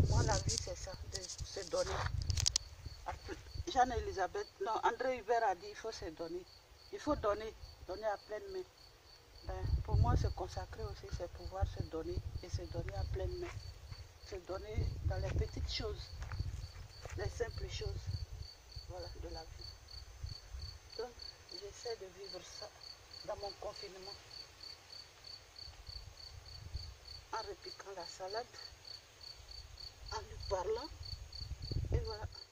moi, la vie, c'est ça, de se donner. Jeanne-Elisabeth, non, André Hubert a dit il faut se donner. Il faut donner, donner à pleine main. Ben, pour moi, se consacrer aussi, c'est pouvoir se donner et se donner à pleine main. Se donner dans les petites choses, les simples choses, voilà, de la vie. Donc, j'essaie de vivre ça dans mon confinement. En repiquant la salade, en lui parlant, et voilà.